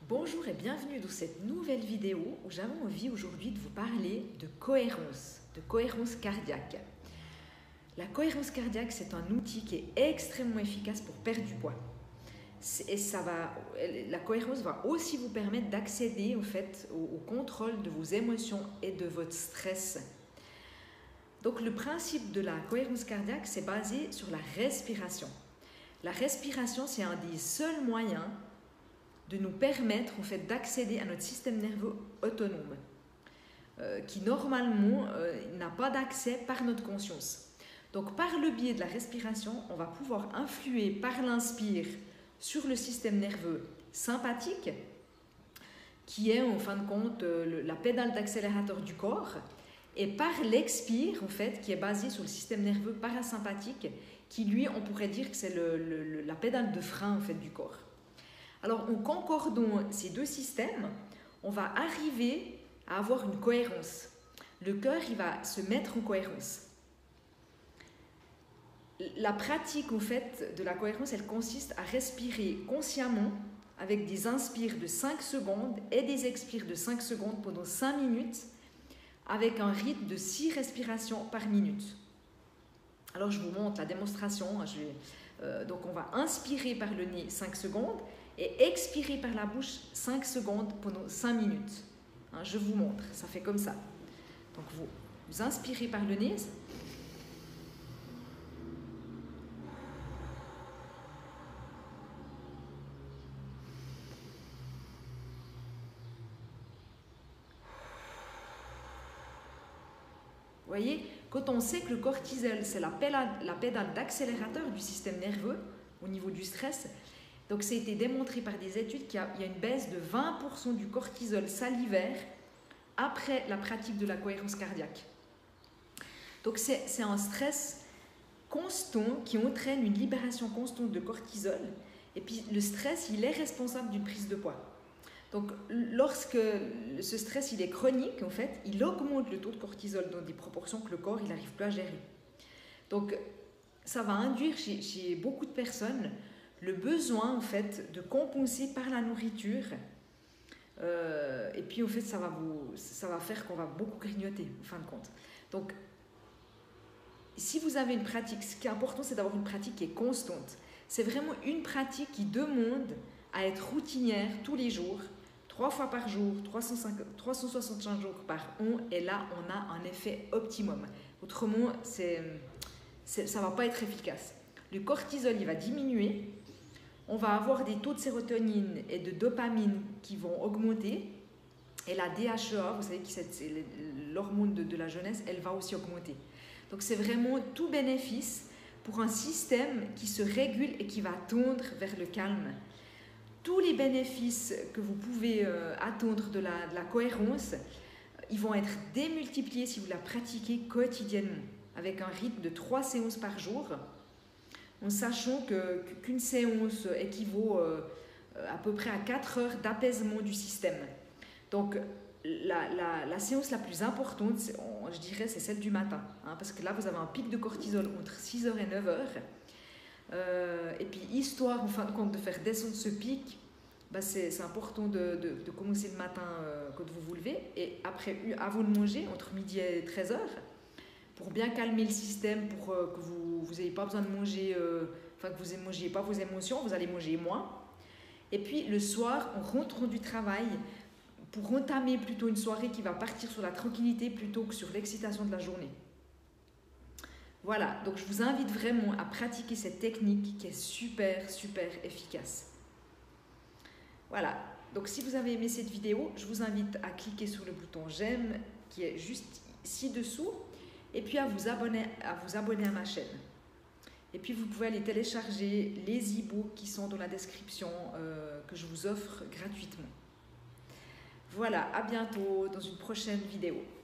Bonjour et bienvenue dans cette nouvelle vidéo où j'avais envie aujourd'hui de vous parler de cohérence cardiaque. La cohérence cardiaque, c'est un outil qui est extrêmement efficace pour perdre du poids. La cohérence va aussi vous permettre d'accéder au contrôle de vos émotions et de votre stress. Donc le principe de la cohérence cardiaque, c'est basé sur la respiration. La respiration, c'est un des seuls moyens de nous permettre d'accéder à notre système nerveux autonome, qui normalement n'a pas d'accès par notre conscience. Donc par le biais de la respiration, on va pouvoir influer par l'inspire sur le système nerveux sympathique, qui est en fin de compte la pédale d'accélérateur du corps, et par l'expire, qui est basé sur le système nerveux parasympathique, qui lui, on pourrait dire que c'est la pédale de frein du corps. Alors, en concordant ces deux systèmes, on va arriver à avoir une cohérence. Le cœur, il va se mettre en cohérence. La pratique, de la cohérence, elle consiste à respirer consciemment avec des inspires de 5 secondes et des expires de 5 secondes pendant 5 minutes, avec un rythme de 6 respirations par minute. Alors, je vous montre la démonstration. Donc, on va inspirer par le nez 5 secondes et expirer par la bouche 5 secondes pendant 5 minutes. Je vous montre, ça fait comme ça. Donc, vous inspirez par le nez. Vous voyez, quand on sait que le cortisol, c'est la pédale d'accélérateur du système nerveux au niveau du stress, donc ça a été démontré par des études qu'il y a une baisse de 20% du cortisol salivaire après la pratique de la cohérence cardiaque. Donc c'est un stress constant qui entraîne une libération constante de cortisol, et puis le stress, il est responsable d'une prise de poids. Donc, lorsque ce stress il est chronique, il augmente le taux de cortisol dans des proportions que le corps n'arrive plus à gérer. Donc, ça va induire chez beaucoup de personnes le besoin de compenser par la nourriture. Et puis, ça va faire qu'on va beaucoup grignoter, en fin de compte. Donc, si vous avez une pratique, ce qui est important, c'est d'avoir une pratique qui est constante. C'est vraiment une pratique qui demande à être routinière tous les jours, 3 fois par jour, 365 jours par an, et là, on a un effet optimum. Autrement, ça ne va pas être efficace. Le cortisol, il va diminuer, on va avoir des taux de sérotonine et de dopamine qui vont augmenter, et la DHEA, vous savez que c'est l'hormone de la jeunesse, elle va aussi augmenter. Donc, c'est vraiment tout bénéfice pour un système qui se régule et qui va tendre vers le calme. Tous les bénéfices que vous pouvez attendre de la cohérence, ils vont être démultipliés si vous la pratiquez quotidiennement, avec un rythme de 3 séances par jour, en sachant qu'une séance équivaut à peu près à 4 heures d'apaisement du système. Donc, la séance la plus importante, je dirais, c'est celle du matin, parce que là, vous avez un pic de cortisol entre 6h et 9h. Et puis, histoire, en fin de compte, de faire descendre ce pic, c'est important de commencer le matin quand vous vous levez, et après, avant de manger, entre midi et 13h, pour bien calmer le système, pour que vous n'ayez pas besoin de manger, que vous ne mangez pas vos émotions, vous allez manger moins. Et puis, le soir, en rentrant du travail, pour entamer plutôt une soirée qui va partir sur la tranquillité plutôt que sur l'excitation de la journée. Voilà, donc je vous invite vraiment à pratiquer cette technique qui est super, super efficace. Voilà, donc si vous avez aimé cette vidéo, je vous invite à cliquer sur le bouton j'aime qui est juste ci-dessous, et puis à vous abonner à ma chaîne. Et puis vous pouvez aller télécharger les e-books qui sont dans la description que je vous offre gratuitement. Voilà, à bientôt dans une prochaine vidéo.